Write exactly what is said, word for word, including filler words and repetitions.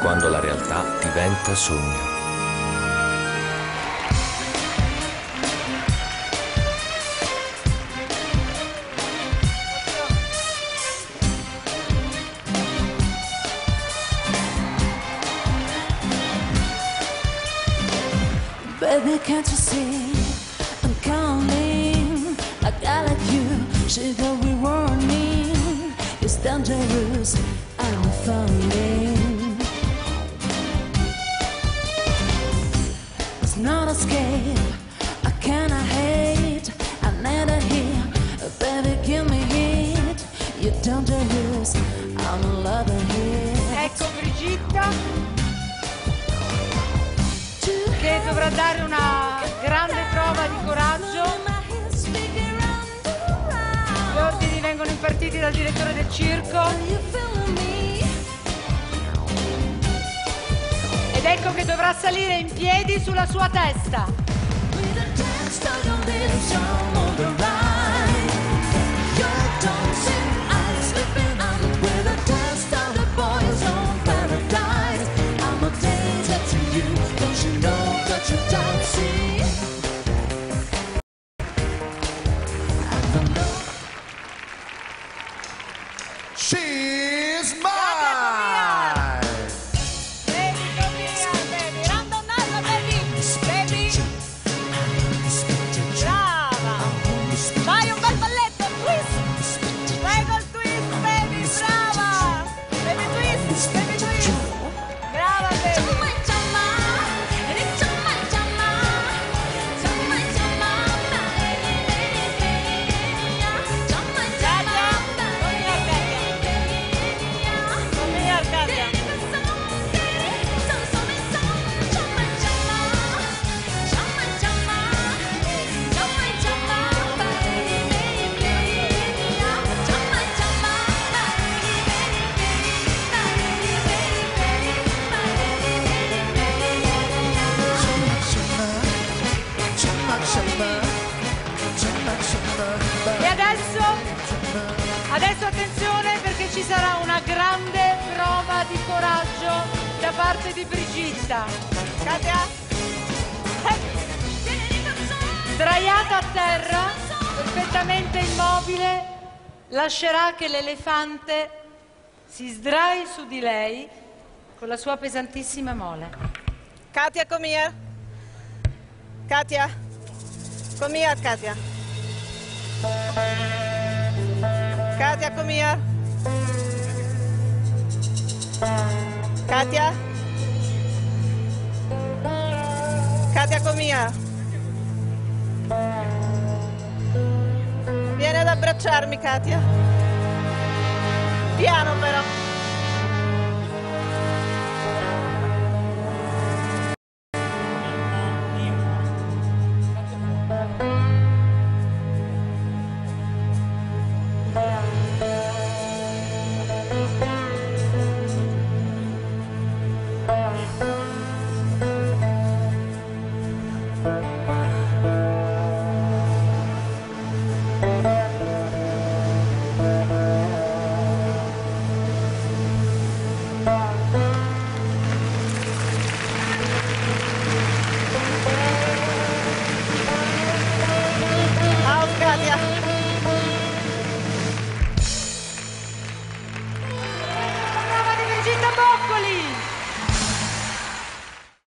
quando la realtà diventa sogno. Baby, can't you see I'm calling? A guy like you should go be warning. It's dangerous, I'm falling. It's not escape, I cannot hate. I never hear, baby, give me hit. You're dangerous, I'm a lover here. Ecco Brigitta che dovrà dare una grande prova di coraggio. Gli ordini vengono impartiti dal direttore del circo. Ed ecco che dovrà salire in piedi sulla sua testa. She's mine! Baby, come here, baby. Randonnella, baby. Baby. Brava. Fai un bel balletto, twist. Vai col twist, baby. Brava. Baby twist, baby twist. Brava, baby. E adesso, adesso attenzione perché ci sarà una grande prova di coraggio da parte di Brigitta. Katia? Sdraiata a terra, perfettamente immobile, lascerà che l'elefante si sdrai su di lei con la sua pesantissima mole. Katia, come here. Katia. Come here, Katia. Katia, come here. Katia. Katia, come here. Vieni ad abbracciarmi, Katia. Piano però.